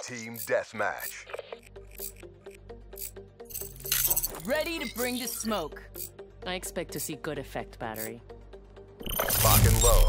Team Deathmatch. Ready to bring the smoke. I expect to see good effect, battery. Lock and load.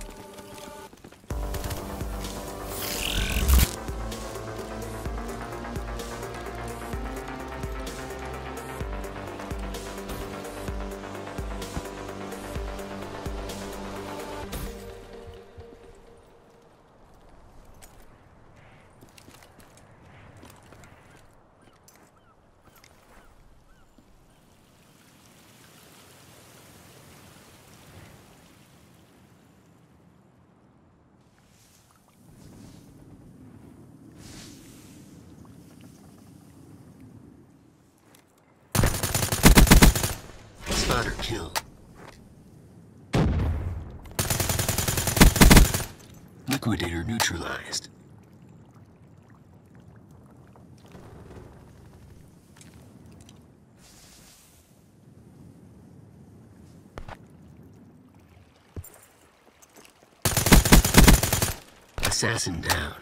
Spotter kill. Liquidator neutralized. Assassin down.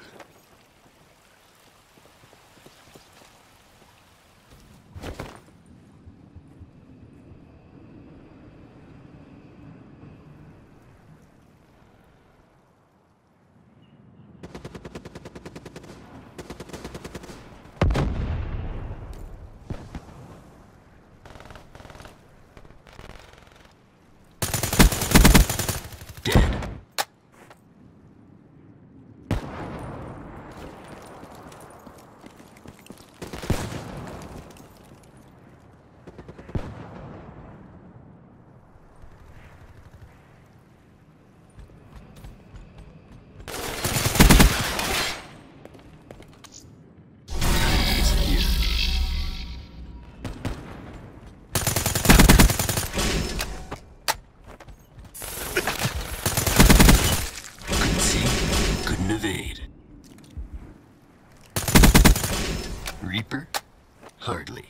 Dead. Evade. Reaper? Hardly.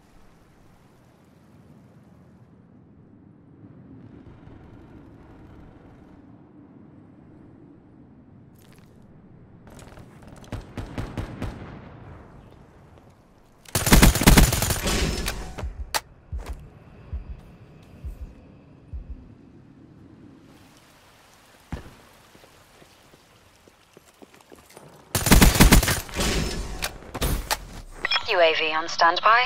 UAV on standby.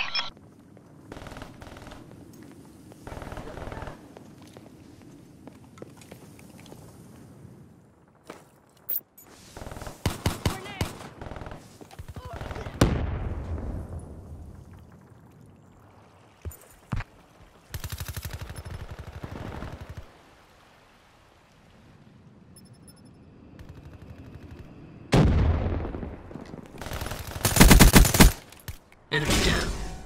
Enemy down.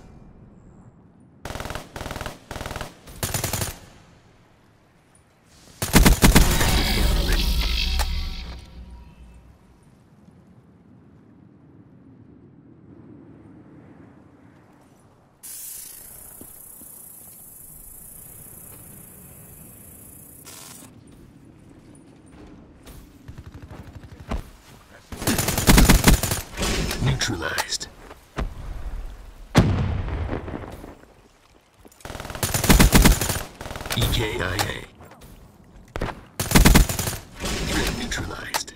Neutralized. EKIA. Threat neutralized.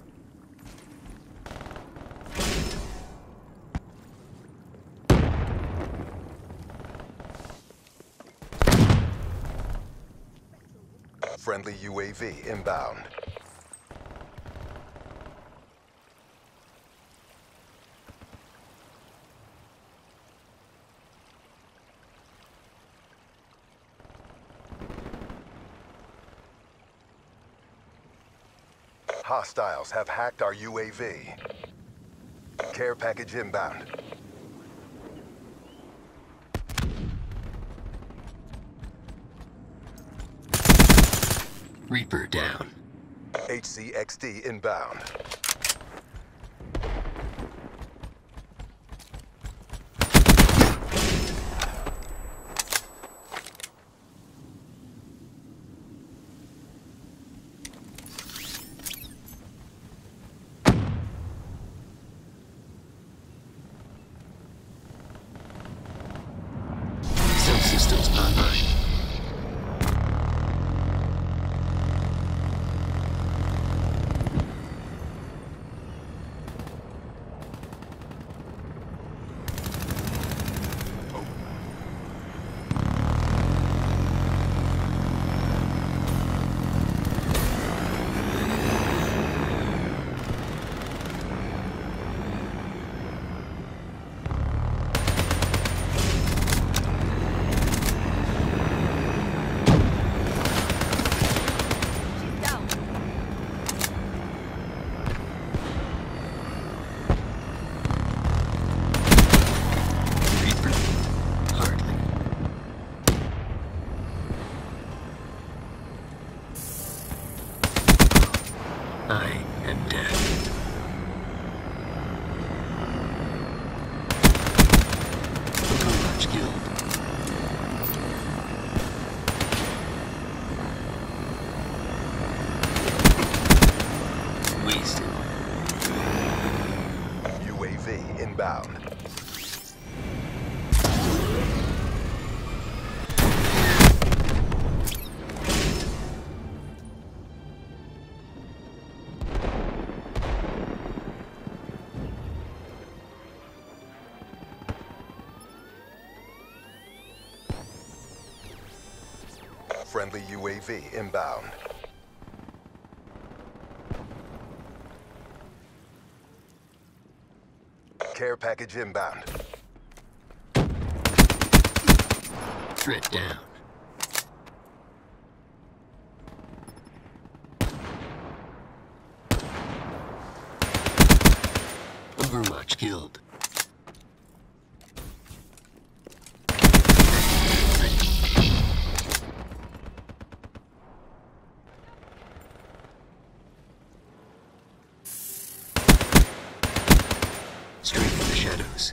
Friendly UAV inbound. Hostiles have hacked our UAV. Care package inbound. Reaper down. HCXD inbound. inbound. Friendly UAV inbound. Care package inbound. Threat down. Overwatch killed. Straight from the shadows.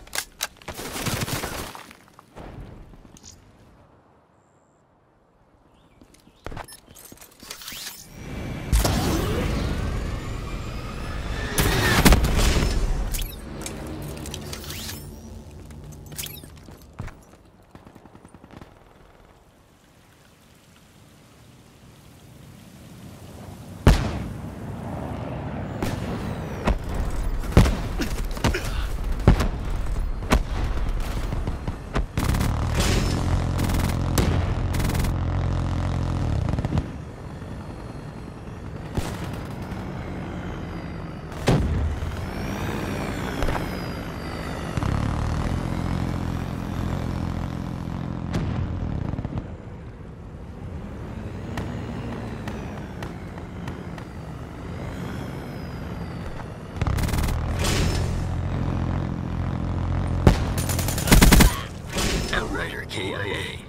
Outrider KIA.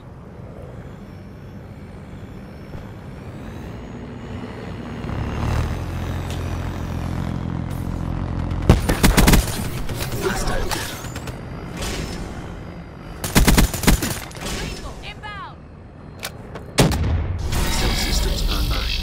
Hostile down. Inbound! Cell systems online.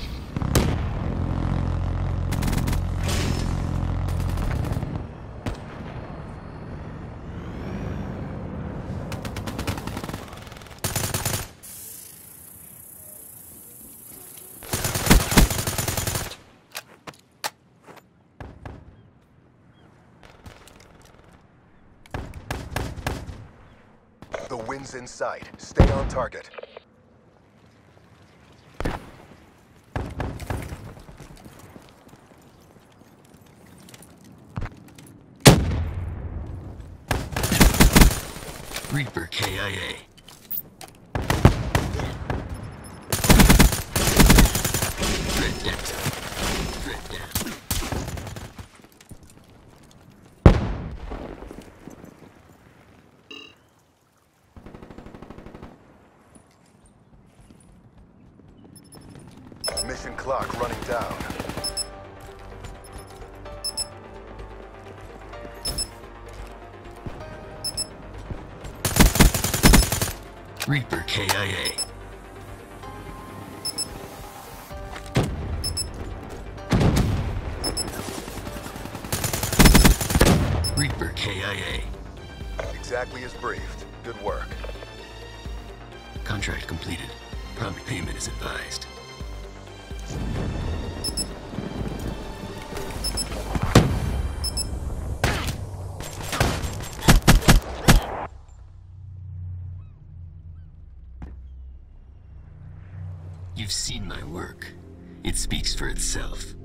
The wind's in sight. Stay on target. Reaper KIA. Threat down. Threat down. Mission clock running down. Reaper KIA. Reaper KIA. Exactly as briefed. Good work. Contract completed. Prompt payment is advised. You've seen my work. It speaks for itself.